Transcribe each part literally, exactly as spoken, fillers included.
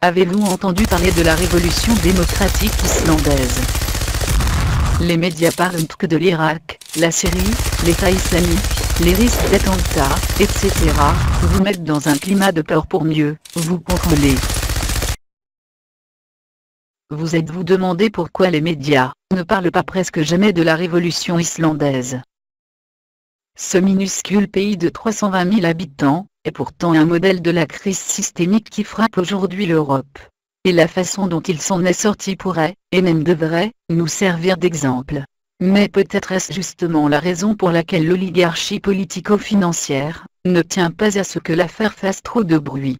Avez-vous entendu parler de la révolution démocratique islandaise? Les médias parlent que de l'Irak, la Syrie, l'État islamique, les risques d'attentats, et cetera, vous mettent dans un climat de peur pour mieux vous contrôler. Vous êtes-vous demandé pourquoi les médias ne parlent pas presque jamais de la révolution islandaise? Ce minuscule pays de trois cent vingt mille habitants est pourtant un modèle de la crise systémique qui frappe aujourd'hui l'Europe. Et la façon dont il s'en est sorti pourrait, et même devrait, nous servir d'exemple. Mais peut-être est-ce justement la raison pour laquelle l'oligarchie politico-financière ne tient pas à ce que l'affaire fasse trop de bruit.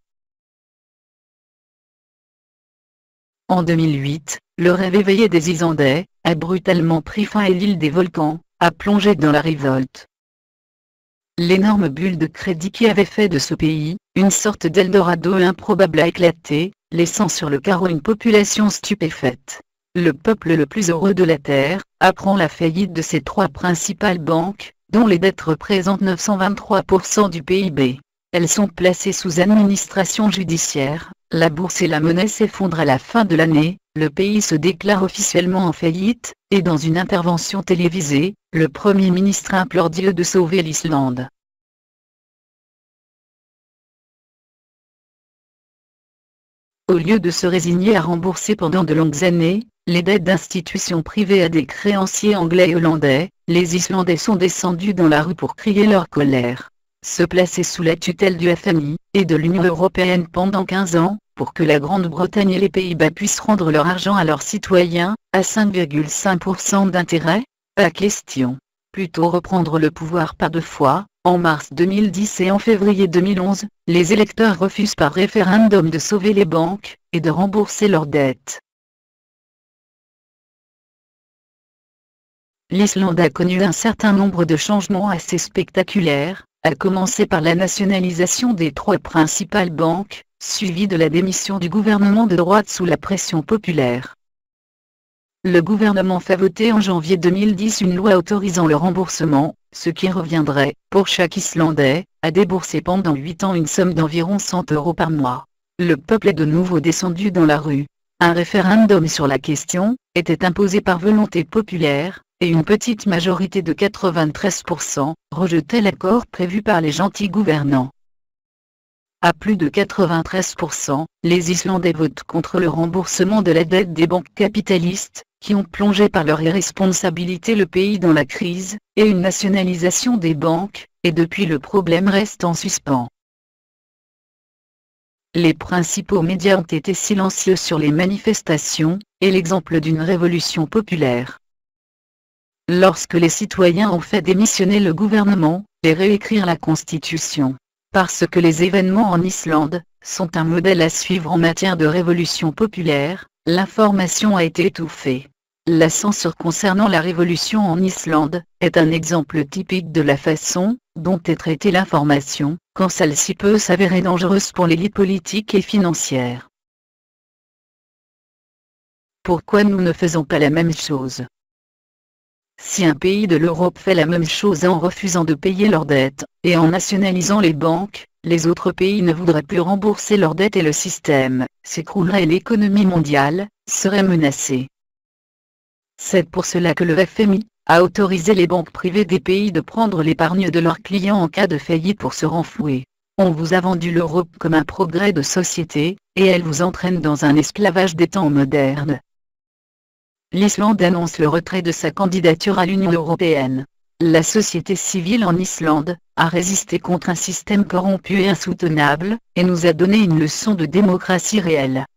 En deux mille huit, le rêve éveillé des Islandais a brutalement pris fin et l'île des volcans a plongé dans la révolte. L'énorme bulle de crédit qui avait fait de ce pays une sorte d'Eldorado improbable a éclaté, laissant sur le carreau une population stupéfaite. Le peuple le plus heureux de la Terre apprend la faillite de ses trois principales banques, dont les dettes représentent neuf cent vingt-trois pour cent du P I B. Elles sont placées sous administration judiciaire, la bourse et la monnaie s'effondrent à la fin de l'année, le pays se déclare officiellement en faillite, et dans une intervention télévisée, le Premier ministre implore Dieu de sauver l'Islande. Au lieu de se résigner à rembourser pendant de longues années les dettes d'institutions privées à des créanciers anglais et hollandais, les Islandais sont descendus dans la rue pour crier leur colère. Se placer sous la tutelle du F M I et de l'Union européenne pendant quinze ans, pour que la Grande-Bretagne et les Pays-Bas puissent rendre leur argent à leurs citoyens, à cinq virgule cinq pour cent d'intérêt? Pas question. Plutôt reprendre le pouvoir par deux fois. En mars deux mille dix et en février deux mille onze, les électeurs refusent par référendum de sauver les banques et de rembourser leurs dettes. L'Islande a connu un certain nombre de changements assez spectaculaires, à commencer par la nationalisation des trois principales banques, suivie de la démission du gouvernement de droite sous la pression populaire. Le gouvernement fait voter en janvier deux mille dix une loi autorisant le remboursement, ce qui reviendrait, pour chaque Islandais, à débourser pendant huit ans une somme d'environ cent euros par mois. Le peuple est de nouveau descendu dans la rue. Un référendum sur la question était imposé par volonté populaire, et une petite majorité de quatre-vingt-treize pour cent rejetait l'accord prévu par les gentils gouvernants. À plus de quatre-vingt-treize pour cent, les Islandais votent contre le remboursement de la dette des banques capitalistes, qui ont plongé par leur irresponsabilité le pays dans la crise, et une nationalisation des banques, et depuis le problème reste en suspens. Les principaux médias ont été silencieux sur les manifestations, et l'exemple d'une révolution populaire. Lorsque les citoyens ont fait démissionner le gouvernement, et réécrire la Constitution. Parce que les événements en Islande sont un modèle à suivre en matière de révolution populaire, l'information a été étouffée. La censure concernant la révolution en Islande est un exemple typique de la façon dont est traitée l'information, quand celle-ci peut s'avérer dangereuse pour l'élite politique et financière. Pourquoi nous ne faisons pas la même chose? Si un pays de l'Europe fait la même chose en refusant de payer leurs dettes, et en nationalisant les banques, les autres pays ne voudraient plus rembourser leurs dettes et le système s'écroulerait et l'économie mondiale serait menacée. C'est pour cela que le F M I a autorisé les banques privées des pays de prendre l'épargne de leurs clients en cas de faillite pour se renflouer. On vous a vendu l'Europe comme un progrès de société, et elle vous entraîne dans un esclavage des temps modernes. L'Islande annonce le retrait de sa candidature à l'Union européenne. La société civile en Islande a résisté contre un système corrompu et insoutenable, et nous a donné une leçon de démocratie réelle.